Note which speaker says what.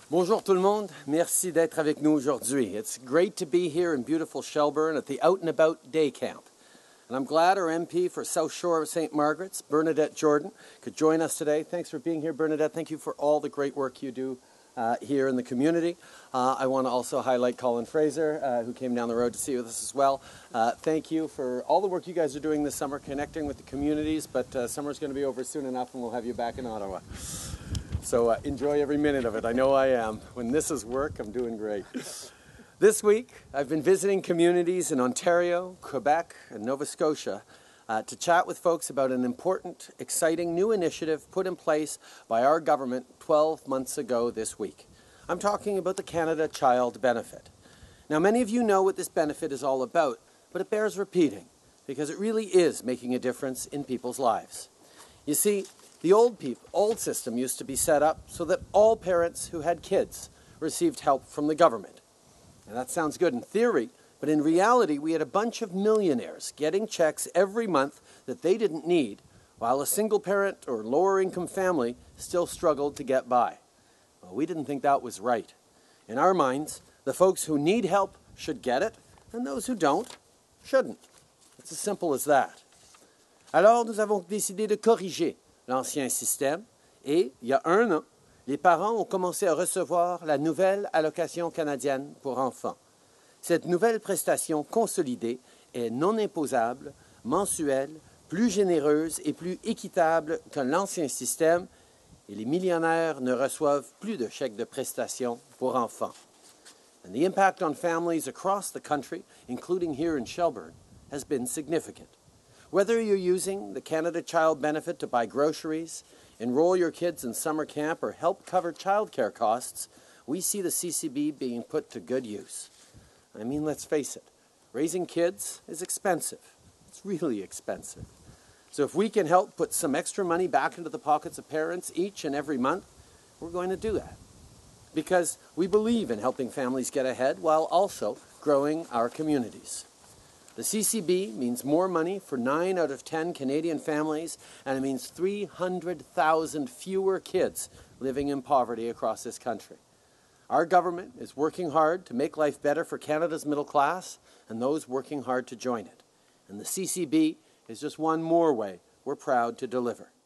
Speaker 1: Bonjour tout le monde, merci d'être avec nous aujourd'hui. It's great to be here in beautiful Shelburne at the Out and About Day Camp. And I'm glad our MP for South Shore of St. Margaret's, Bernadette Jordan, could join us today. Thanks for being here, Bernadette. Thank you for all the great work you do here in the community. I want to also highlight Colin Fraser, who came down the road to see with us as well. Thank you for all the work you guys are doing this summer, connecting with the communities, but summer's going to be over soon enough and we'll have you back in Ottawa. So enjoy every minute of it. I know I am. When this is work, I'm doing great. This week, I've been visiting communities in Ontario, Quebec, and Nova Scotia to chat with folks about an important, exciting new initiative put in place by our government 12 months ago this week. I'm talking about the Canada Child Benefit. Now, many of you know what this benefit is all about, but it bears repeating because it really is making a difference in people's lives. You see, the old system used to be set up so that all parents who had kids received help from the government. Now, that sounds good in theory, but in reality, we had a bunch of millionaires getting checks every month that they didn't need, while a single parent or lower income family still struggled to get by. Well, we didn't think that was right. In our minds, the folks who need help should get it, and those who don't shouldn't. It's as simple as that. Alors, nous avons décidé de corriger l'ancien système et, il y a un an, les parents ont commencé à recevoir la nouvelle allocation canadienne pour enfants. Cette nouvelle prestation consolidée est non imposable, mensuelle, plus généreuse et plus équitable que l'ancien système et les millionnaires ne reçoivent plus de chèques de prestation pour enfants. And the impact on families across the country, including here in Shelburne, has been significant. Whether you're using the Canada Child Benefit to buy groceries, enroll your kids in summer camp, or help cover childcare costs, we see the CCB being put to good use. I mean, let's face it, raising kids is expensive. It's really expensive. So if we can help put some extra money back into the pockets of parents each and every month, we're going to do that. Because we believe in helping families get ahead while also growing our communities. The CCB means more money for 9 out of 10 Canadian families, and it means 300,000 fewer kids living in poverty across this country. Our government is working hard to make life better for Canada's middle class and those working hard to join it. And the CCB is just one more way we're proud to deliver.